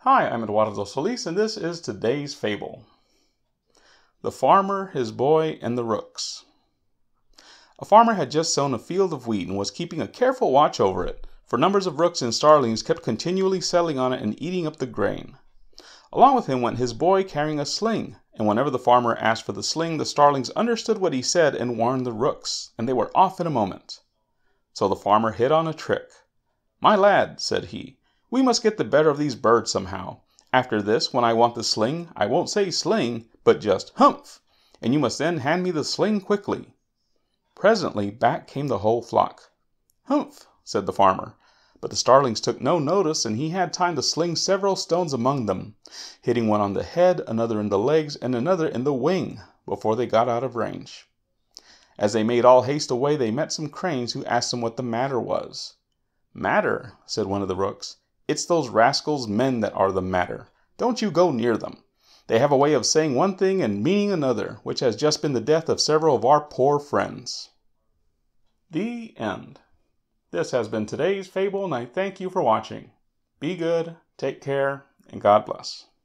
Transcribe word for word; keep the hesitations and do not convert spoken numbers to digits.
Hi, I'm Eduardo Solis, and this is today's fable. The Farmer, His Boy, and the Rooks. A farmer had just sown a field of wheat and was keeping a careful watch over it, for numbers of rooks and starlings kept continually settling on it and eating up the grain. Along with him went his boy carrying a sling, and whenever the farmer asked for the sling, the starlings understood what he said and warned the rooks, and they were off in a moment. So the farmer hit on a trick. "My lad," said he, "we must get the better of these birds somehow. After this, when I want the sling, I won't say sling, but just humph, and you must then hand me the sling quickly." Presently back came the whole flock. "Humph," said the farmer, but the starlings took no notice, and he had time to sling several stones among them, hitting one on the head, another in the legs, and another in the wing, before they got out of range. As they made all haste away, they met some cranes, who asked them what the matter was. "Matter," said one of the rooks. "It's those rascals men that are the matter. Don't you go near them. They have a way of saying one thing and meaning another, which has just been the death of several of our poor friends." The end. This has been today's fable, and I thank you for watching. Be good, take care, and God bless.